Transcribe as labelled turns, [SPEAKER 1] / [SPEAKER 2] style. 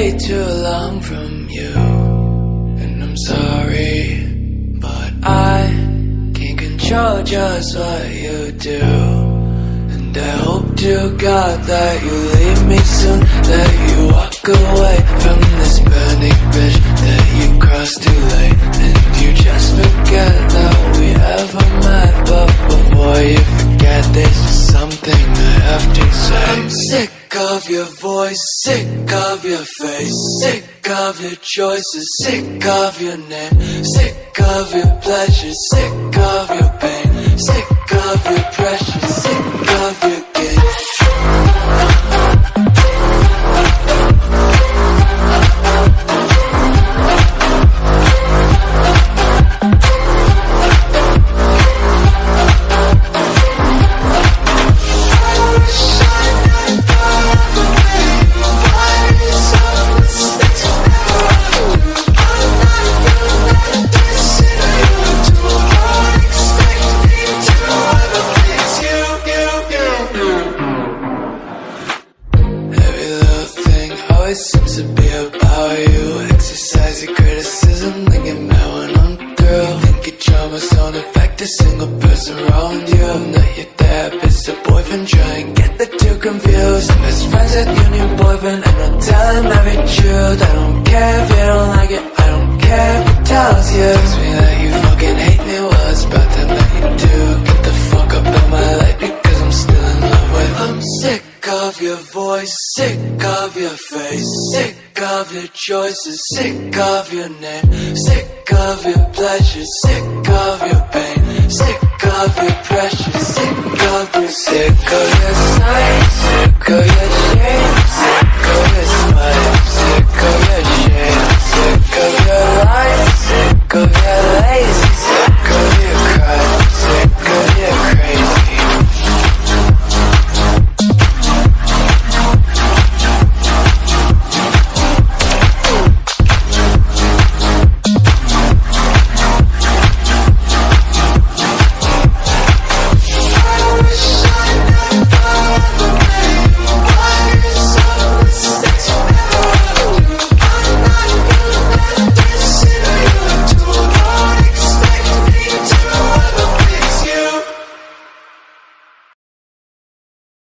[SPEAKER 1] way too long from you. And I'm sorry, but I can't control just what you do. And I hope to God that you leave me soon, that you walk away from this burning bridge that you crossed too late, and you just forget that we ever met. But before you forget, there's just something I have to say. I'm sick of your voice, sick of your face, sick of your choices, sick of your name, sick of your pleasures, sick of your pain, sick of your pressure, sick of your games. Seems to be about you. Exercise your criticism, thinking about when I'm through. Think your traumas don't affect a single person around you. I'm not your therapist or boyfriend, try and get the two confused. I'm best friends with your new boyfriend, and I'll tell him every truth. I don't care if you don't like it, I don't care if he tells you. Tells me that you fucking hate me, well it's about time that you do. Get the fuck up in my life, because I'm still in love with. I'm sick of your voice, sick of your face, sick of your choices, sick of your name, sick of your pleasure, sick of your pain, sick of your pressure, sick of your, sick of your sights, sick of your